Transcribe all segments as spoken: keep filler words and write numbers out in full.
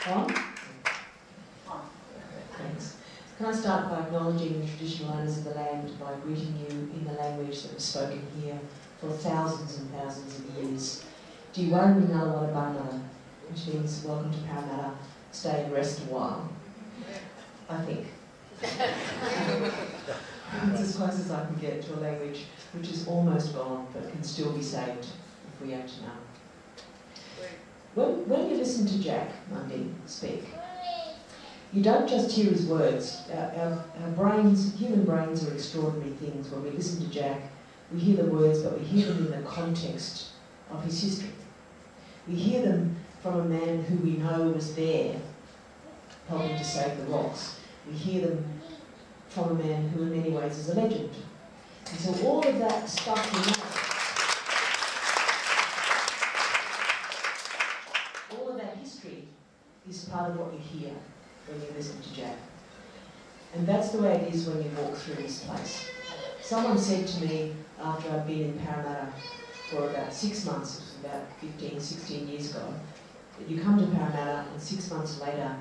On? Thanks. Can I start by acknowledging the traditional owners of the land by greeting you in the language that was spoken here for thousands and thousands of years. Diwan Minala Wadabana, which means welcome to Parramatta, stay and rest a while. I think. It's as close as I can get to a language which is almost gone but can still be saved if we act now. When, when you listen to Jack Mundy speak, you don't just hear his words. Our, our, our brains, human brains are extraordinary things. When we listen to Jack, we hear the words, but we hear them in the context of his history. We hear them from a man who we know was there, helping to save the rocks. We hear them from a man who in many ways is a legend. And so all of that stuff we know, all of that history is part of what you hear when you listen to Jack. And that's the way it is when you walk through this place. Someone said to me after I'd been in Parramatta for about six months, it was about fifteen, sixteen years ago, that you come to Parramatta and six months later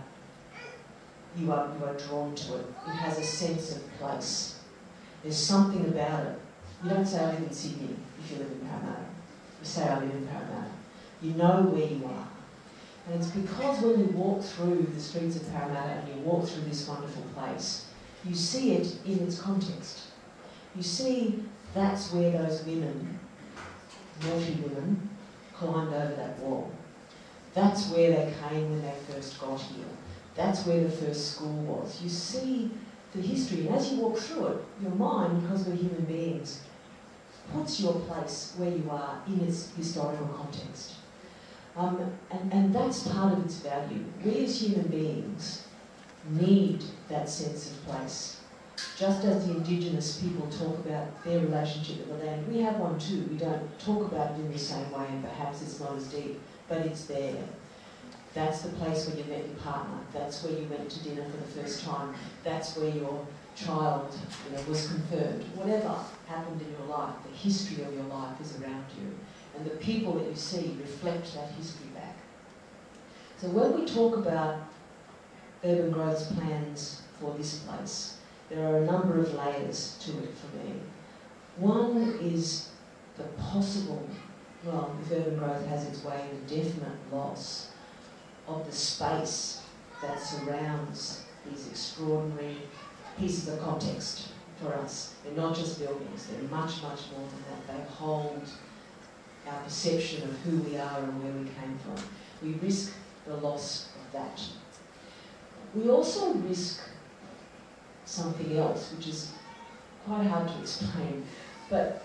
you are, you are drawn to it. It has a sense of place. There's something about it. You don't say I live in Sydney if you live in Parramatta. You say I live in Parramatta. You know where you are. And it's because when you walk through the streets of Parramatta and you walk through this wonderful place, you see it in its context. You see that's where those women, naughty women, climbed over that wall. That's where they came when they first got here. That's where the first school was. You see the history, and as you walk through it, your mind, because we're human beings, puts your place where you are in its historical context. Um, and, and that's part of its value. We as human beings need that sense of place. Just as the Indigenous people talk about their relationship with the land, we have one too. We don't talk about it in the same way, and perhaps it's not as deep, but it's there. That's the place where you met your partner. That's where you went to dinner for the first time. That's where your child, you know, was confirmed. Whatever happened in your life, the history of your life is around you. And the people that you see reflect that history back. So when we talk about urban growth's plans for this place, there are a number of layers to it for me. One is the possible, well, if urban growth has its way, the definite loss of the space that surrounds these extraordinary pieces of context for us. They're not just buildings, they're much, much more than that. They hold our perception of who we are and where we came from. We risk the loss of that. We also risk something else, which is quite hard to explain, but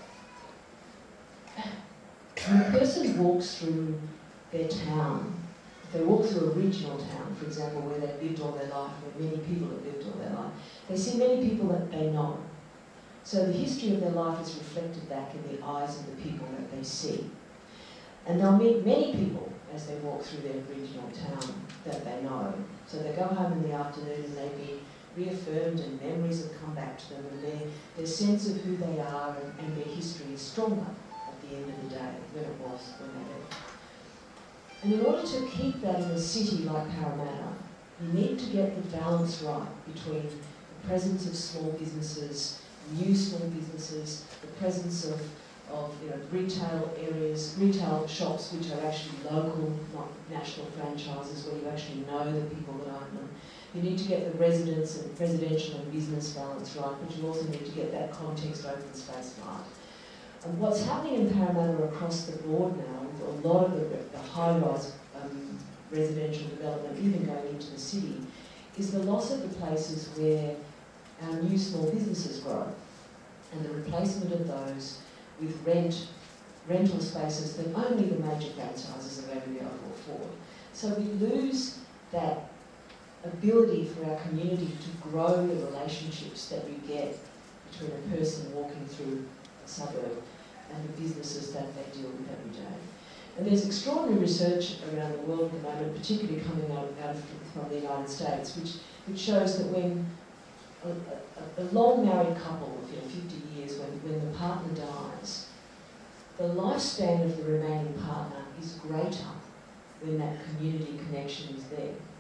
when a person walks through their town, if they walk through a regional town, for example, where they've lived all their life, where many people have lived all their life, they see many people that they know. So the history of their life is reflected back in the eyes of the people that they see. And they'll meet many people as they walk through their regional town that they know. So they go home in the afternoon and they be reaffirmed and memories have come back to them, and their, their sense of who they are and, and their history is stronger at the end of the day than it was when they left. And in order to keep that in a city like Parramatta, you need to get the balance right between the presence of small businesses, new small businesses, the presence of, of you know, retail areas, retail shops which are actually local, not national franchises, where you actually know the people that own them. You need to get the residents and residential and business balance right, but you also need to get that context open space right. And what's happening in Parramatta across the board now, with a lot of the, the high-rise um, residential development, even going into the city, is the loss of the places where our new small businesses grow, and the replacement of those with rent, rental spaces that only the major franchises are going to be able to afford. So we lose that ability for our community to grow the relationships that you get between a person walking through a suburb and the businesses that they deal with every day. And there's extraordinary research around the world at the moment, particularly coming out, out of, from the United States, which, which shows that when a, a, a long married couple of you know, fifty years, when, when the partner dies, the lifespan of the remaining partner is greater when that community connection is there.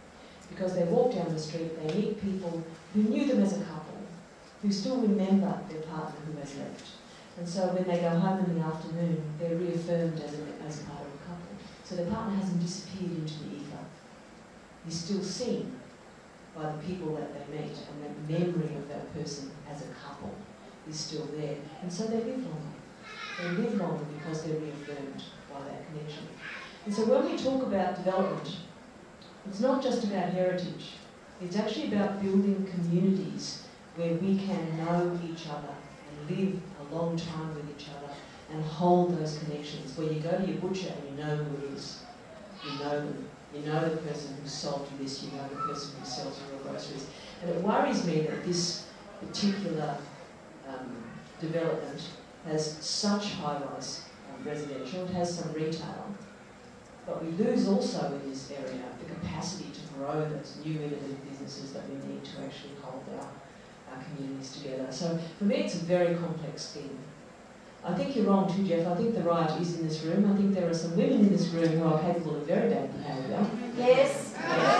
because they walk down the street, they meet people who knew them as a couple, who still remember their partner who has left. And so when they go home in the afternoon, they're reaffirmed as, a, as part of a couple. So their partner hasn't disappeared into the ether. He's still seen by the people that they meet, and that memory of that person as a couple is still there. And so they live longer. They live longer because they're reaffirmed by that connection. And so when we talk about development, it's not just about heritage. It's actually about building communities where we can know each other and live a long time with each other and hold those connections, where you go to your butcher and you know who it is. You know them. You know the person who sold you this, you know the person who sells you your groceries. And it worries me that this particular um, development has such high-rise um, residential, it has some retail, but we lose also in this area the capacity to grow those new innovative businesses that we need to actually hold our, our communities together. So for me it's a very complex thing. I think you're wrong too, Jeff. I think the Riot is in this room. I think there are some women in this room who are capable of very bad behaviour. Yes.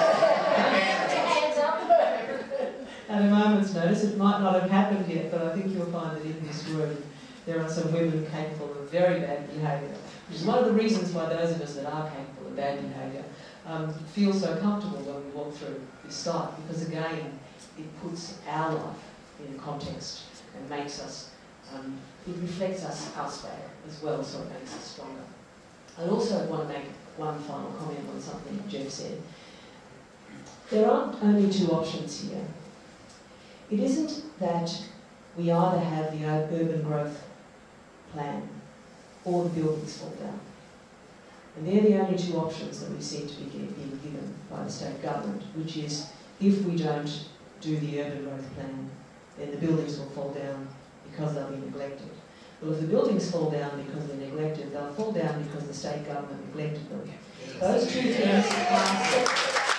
Hands up. At a moment's notice, it might not have happened yet, but I think you'll find that in this room there are some women capable of very bad behaviour, which is one of the reasons why those of us that are capable of bad behaviour um, feel so comfortable when we walk through this site, because again, it puts our life in context and makes us Um, it reflects us elsewhere as well, so it makes us stronger. I also want to make one final comment on something Jeff said. There aren't only two options here. It isn't that we either have the urban growth plan or the buildings fall down. And they're the only two options that we seem to be being given by the state government, which is if we don't do the urban growth plan, then the buildings will fall down because they'll be neglected. Well, if the buildings fall down because they're neglected, they'll fall down because the state government neglected them. Yes. Those two things are separate.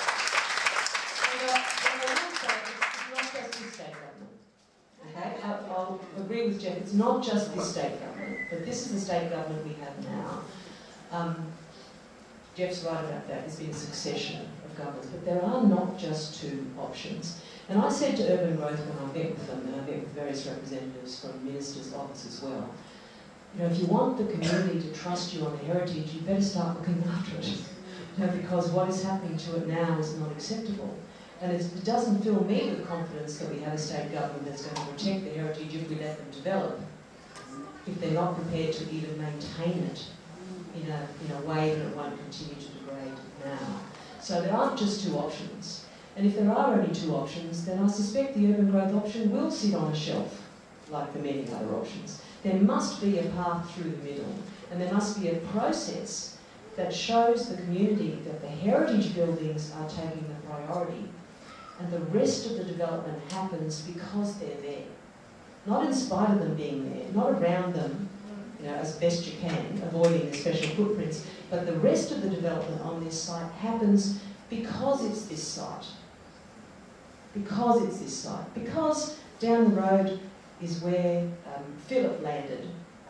And I will say, it's not just this state government. Okay? I'll agree with Jeff, it's not just this state government, but this is the state government we have now. Um, Jeff's right about that. There's been a succession of governments, but there are not just two options. And I said to Urban Growth when I met with them, and I met with various representatives from the Minister's office as well, you know, if you want the community to trust you on the heritage, you better start looking after it. You know, because what is happening to it now is not acceptable. And it's, it doesn't fill me with confidence that we have a state government that's going to protect the heritage if we let them develop, if they're not prepared to even maintain it in a, in a way that it won't continue to degrade now. So there aren't just two options. And if there are only two options, then I suspect the urban growth option will sit on a shelf, like the many other options. There must be a path through the middle, and there must be a process that shows the community that the heritage buildings are taking the priority, and the rest of the development happens because they're there. Not in spite of them being there, not around them, you know, as best you can, avoiding the special footprints, but the rest of the development on this site happens because it's this site. Because it's this site. Because down the road is where um, Philip landed.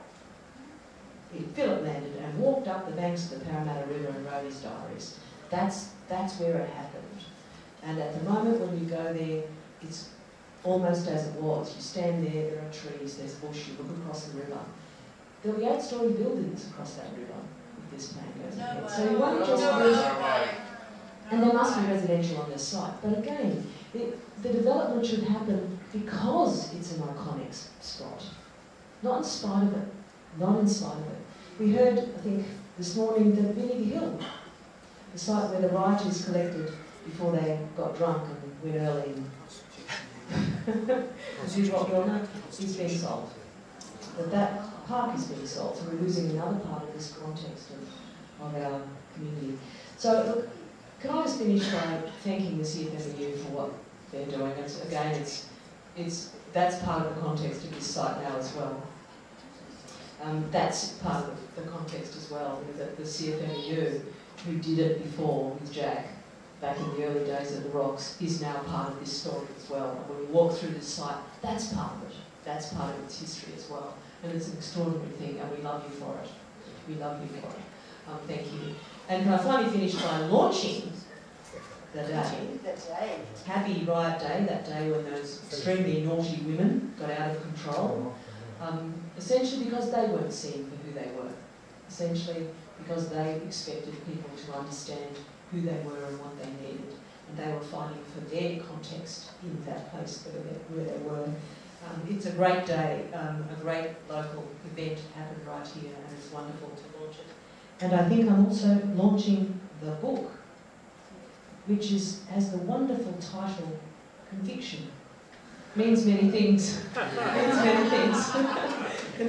Philip landed and walked up the banks of the Parramatta River and wrote his diaries. That's, that's where it happened. And at the moment when you go there, it's almost as it was. You stand there, there are trees, there's bush, you look across the river. There'll be eight-storey buildings across that river if this plan goes no ahead. way. So you won't just no lose... way. And there must be residential on this site. But again, it, the development should happen because it's an iconic spot. Not in spite of it. Not in spite of it. We heard, I think, this morning that Vinny Hill, the site where the rioters collected before they got drunk and went early and did what we all know, is being sold. That that park is being sold, so we're losing another part of this context of, of our community. So, look, can I just finish by thanking the C F F U for what they're doing? It's, again, it's, it's, that's part of the context of this site now as well. Um, that's part of the, the context as well, that the C F M U, who did it before with Jack, back in the early days of the Rocks, is now part of this story as well. And when we walk through this site, that's part of it. That's part of its history as well. And it's an extraordinary thing, and we love you for it. We love you for it. Um, thank you. And can I finally finish by launching the day. The day. Happy Riot Day, that day when those extremely naughty women got out of control. Um, essentially because they weren't seen for who they were. Essentially because they expected people to understand who they were and what they needed. And they were fighting for their context in that place where they, where they were. Um, it's a great day, um, a great local event happened right here, and it's wonderful to launch it. And I think I'm also launching the book, which is has the wonderful title, Conviction. Means many things. Means many things.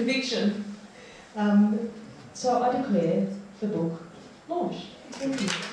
Conviction. Um, so I declare the book launched. Thank you.